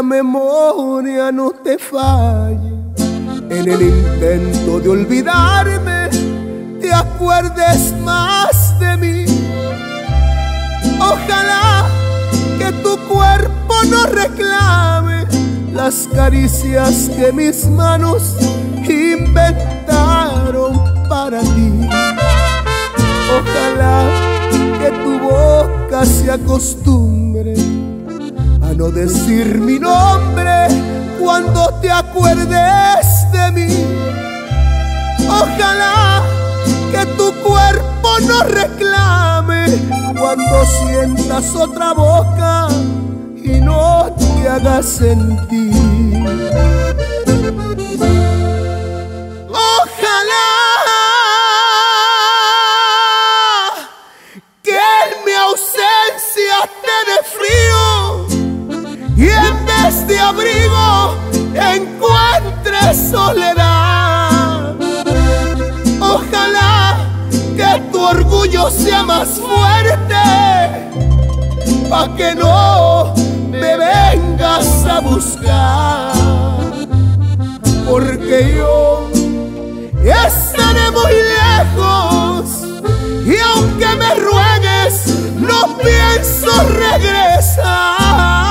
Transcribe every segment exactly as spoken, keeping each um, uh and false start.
la memoria no te falle. En el intento de olvidarme, te acuerdes más de mí. Ojalá que tu cuerpo no reclame las caricias que mis manos inventaron para ti. Ojalá que tu boca se acostumbre a no decir mi nombre cuando te acuerdes de mí. Ojalá que tu cuerpo no reclame cuando sientas otra boca y no te hagas sentir. Ojalá que en mi ausencia te dé frío y en vez de abrigo encuentres soledad. Ojalá que tu orgullo sea más fuerte pa' que no me vengas a buscar, porque yo estaré muy lejos y aunque me ruegues no pienso regresar.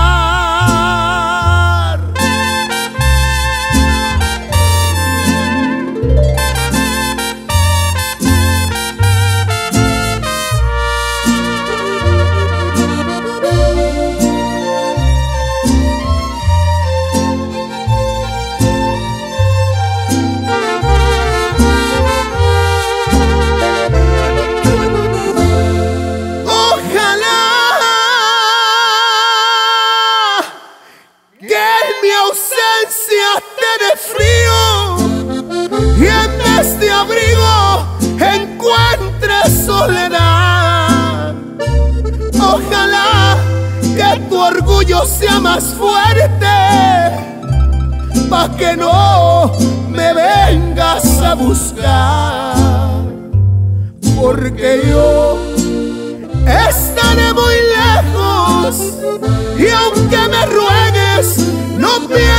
Te dé frío y en vez de abrigo encuentres soledad. Ojalá que tu orgullo sea más fuerte pa' que no me vengas a buscar, porque yo estaré muy lejos y aunque me ruegues no pienses